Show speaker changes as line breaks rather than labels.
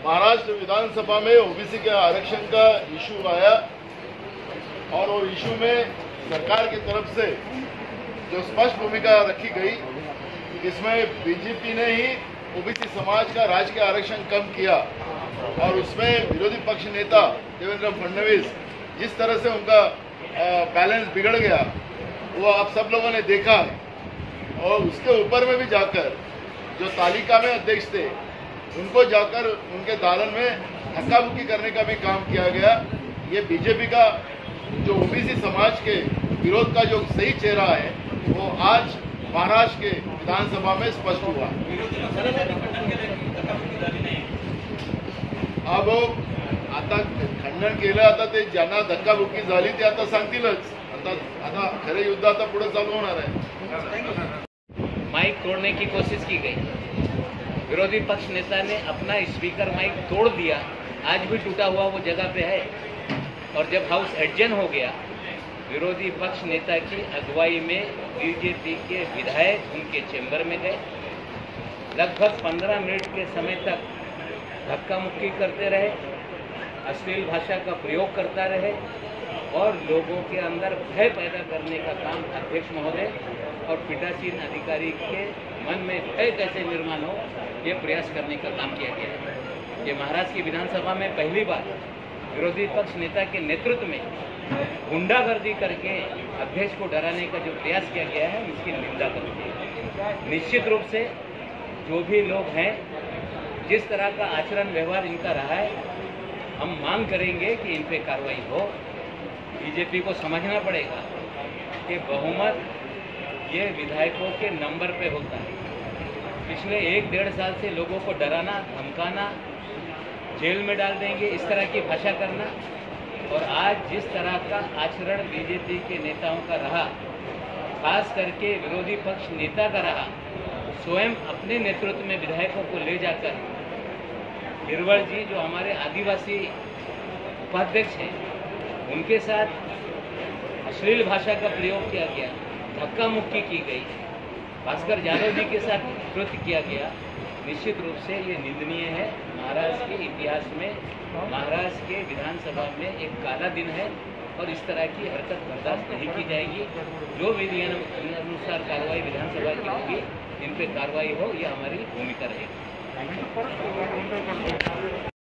महाराष्ट्र विधानसभा में ओबीसी के आरक्षण का इशू आया और वो इशू में सरकार की तरफ से जो स्पष्ट भूमिका रखी गई, इसमें बीजेपी ने ही ओबीसी समाज का राजकीय आरक्षण कम किया और उसमें विरोधी पक्ष नेता देवेंद्र फडणवीस जिस तरह से उनका बैलेंस बिगड़ गया वो आप सब लोगों ने देखा है। और उसके ऊपर में भी जाकर जो तालिका में अध्यक्ष थे उनको जाकर उनके दालन में धक्का मुक्की करने का भी काम किया गया। ये बीजेपी का जो ओबीसी समाज के विरोध का जो सही चेहरा है वो आज महाराष्ट्र के विधानसभा में स्पष्ट हुआ। अब आता खंडन केलं, आता ते ज्यांना धक्काबुक्की झाली ते आता सांगतीलच। आता खरे युद्ध आता पुढे चालू होणार आहे।
माइक तोड़ने की कोशिश की गई, विरोधी पक्ष नेता ने अपना स्पीकर माइक तोड़ दिया, आज भी टूटा हुआ वो जगह पे है। और जब हाउस एडजन हो गया, विरोधी पक्ष नेता की अगुवाई में बीजेपी के विधायक उनके चेंबर में गए, लगभग 15 मिनट के समय तक धक्का मुक्की करते रहे, अश्लील भाषा का प्रयोग करता रहे और लोगों के अंदर भय पैदा करने का काम अध्यक्ष महोदय और पीठासीन अधिकारी के मन में भय कैसे निर्माण हो ये प्रयास करने का काम किया गया है। ये महाराष्ट्र की विधानसभा में पहली बार विरोधी पक्ष नेता के नेतृत्व में गुंडागर्दी करके अध्यक्ष को डराने का जो प्रयास किया गया है इसकी निंदा करते हैं। निश्चित रूप से जो भी लोग हैं, जिस तरह का आचरण व्यवहार इनका रहा है, हम मांग करेंगे कि इन पे कार्रवाई हो। बीजेपी को समझना पड़ेगा कि बहुमत ये विधायकों के नंबर पे होता है। पिछले 1-1.5 साल से लोगों को डराना, धमकाना, जेल में डाल देंगे इस तरह की भाषा करना, और आज जिस तरह का आचरण बीजेपी के नेताओं का रहा, खास करके विरोधी पक्ष नेता का रहा, स्वयं अपने नेतृत्व में विधायकों को ले जाकर गिरवल जी जो हमारे आदिवासी उपाध्यक्ष हैं उनके साथ अश्लील भाषा का प्रयोग किया गया, धक्का मुक्की की गई, भास्कर यादव जी के साथ कृत्य किया गया। निश्चित रूप से ये निंदनीय है। महाराष्ट्र के इतिहास में, महाराष्ट्र के विधानसभा में एक काला दिन है और इस तरह की हरकत बर्दाश्त नहीं की जाएगी। जो विधि अनुसार कार्रवाई विधानसभा की होगी, इन पे कार्रवाई हो, यह हमारी भूमिका रहेगी।